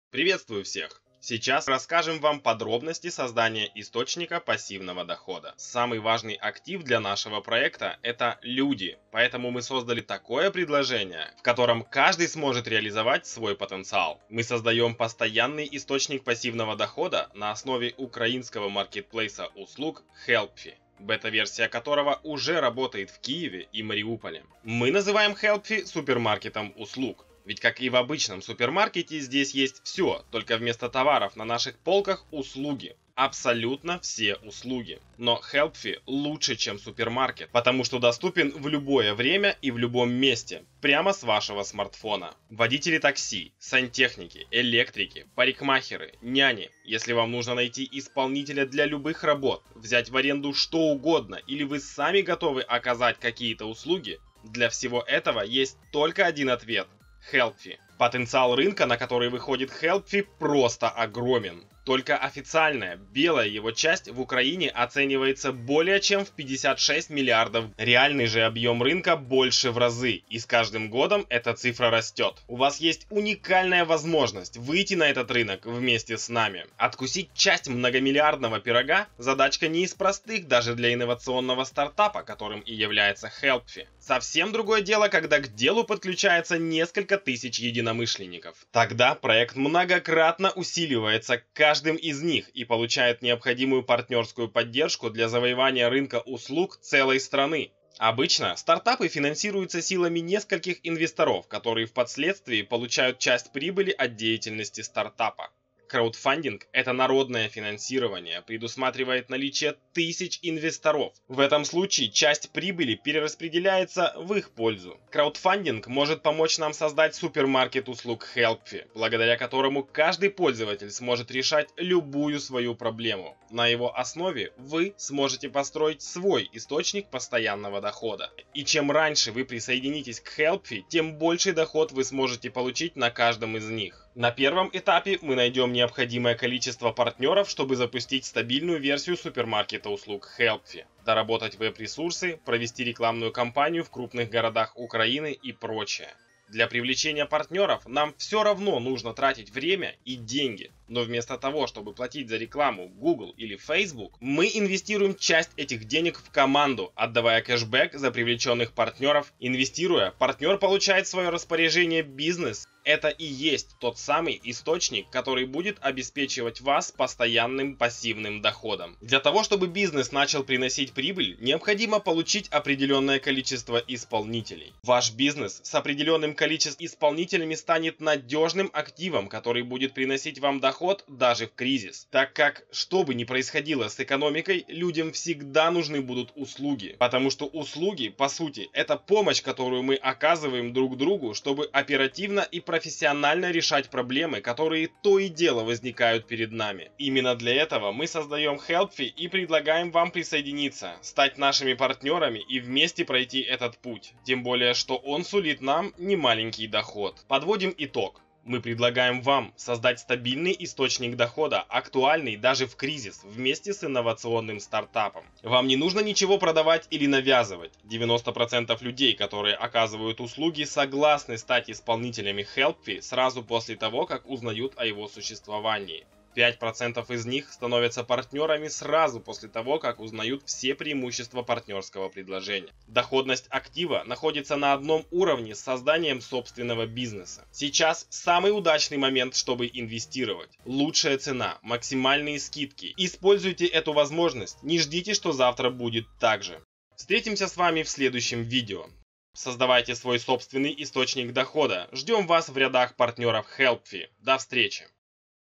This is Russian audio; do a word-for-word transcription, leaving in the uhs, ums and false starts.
Приветствую всех! Сейчас расскажем вам подробности создания источника пассивного дохода. Самый важный актив для нашего проекта – это люди, поэтому мы создали такое предложение, в котором каждый сможет реализовать свой потенциал. Мы создаем постоянный источник пассивного дохода на основе украинского маркетплейса услуг Helpfi, бета-версия которого уже работает в Киеве и Мариуполе. Мы называем Helpfi супермаркетом услуг. Ведь как и в обычном супермаркете, здесь есть все, только вместо товаров на наших полках услуги. Абсолютно все услуги. Но Helpfi лучше, чем супермаркет, потому что доступен в любое время и в любом месте, прямо с вашего смартфона. Водители такси, сантехники, электрики, парикмахеры, няни. Если вам нужно найти исполнителя для любых работ, взять в аренду что угодно, или вы сами готовы оказать какие-то услуги, для всего этого есть только один ответ – Helpfi. Потенциал рынка, на который выходит Helpfi, просто огромен. Только официальная, белая его часть в Украине оценивается более чем в пятьдесят шесть миллиардов. Реальный же объем рынка больше в разы, и с каждым годом эта цифра растет. У вас есть уникальная возможность выйти на этот рынок вместе с нами. Откусить часть многомиллиардного пирога – задачка не из простых даже для инновационного стартапа, которым и является Helpfi. Совсем другое дело, когда к делу подключается несколько тысяч единомышленников. Тогда проект многократно усиливается каждым из них и получает необходимую партнерскую поддержку для завоевания рынка услуг целой страны. Обычно стартапы финансируются силами нескольких инвесторов, которые впоследствии получают часть прибыли от деятельности стартапа. Краудфандинг – это народное финансирование, предусматривает наличие тысяч инвесторов. В этом случае часть прибыли перераспределяется в их пользу. Краудфандинг может помочь нам создать супермаркет услуг Helpfi, благодаря которому каждый пользователь сможет решать любую свою проблему. На его основе вы сможете построить свой источник постоянного дохода. И чем раньше вы присоединитесь к Helpfi, тем больший доход вы сможете получить на каждом из них. На первом этапе мы найдем необходимое количество партнеров, чтобы запустить стабильную версию супермаркета услуг Helpfi, доработать веб-ресурсы, провести рекламную кампанию в крупных городах Украины и прочее. Для привлечения партнеров нам все равно нужно тратить время и деньги. Но вместо того, чтобы платить за рекламу Google или Facebook, мы инвестируем часть этих денег в команду, отдавая кэшбэк за привлеченных партнеров. Инвестируя, партнер получает в свое распоряжение бизнес. Это и есть тот самый источник, который будет обеспечивать вас постоянным пассивным доходом. Для того, чтобы бизнес начал приносить прибыль, необходимо получить определенное количество исполнителей. Ваш бизнес с определенным количеством исполнителями станет надежным активом, который будет приносить вам доход даже в кризис. Так как, что бы ни происходило с экономикой, людям всегда нужны будут услуги. Потому что услуги, по сути, это помощь, которую мы оказываем друг другу, чтобы оперативно и профессионально решать проблемы, которые то и дело возникают перед нами. Именно для этого мы создаем Helpfi и предлагаем вам присоединиться, стать нашими партнерами и вместе пройти этот путь. Тем более, что он сулит нам немаленький доход. Подводим итог. Мы предлагаем вам создать стабильный источник дохода, актуальный даже в кризис, вместе с инновационным стартапом. Вам не нужно ничего продавать или навязывать. девяносто процентов людей, которые оказывают услуги, согласны стать исполнителями Helpfi сразу после того, как узнают о его существовании. пять процентов из них становятся партнерами сразу после того, как узнают все преимущества партнерского предложения. Доходность актива находится на одном уровне с созданием собственного бизнеса. Сейчас самый удачный момент, чтобы инвестировать. Лучшая цена, максимальные скидки. Используйте эту возможность, не ждите, что завтра будет так же. Встретимся с вами в следующем видео. Создавайте свой собственный источник дохода. Ждем вас в рядах партнеров Helpfi. До встречи!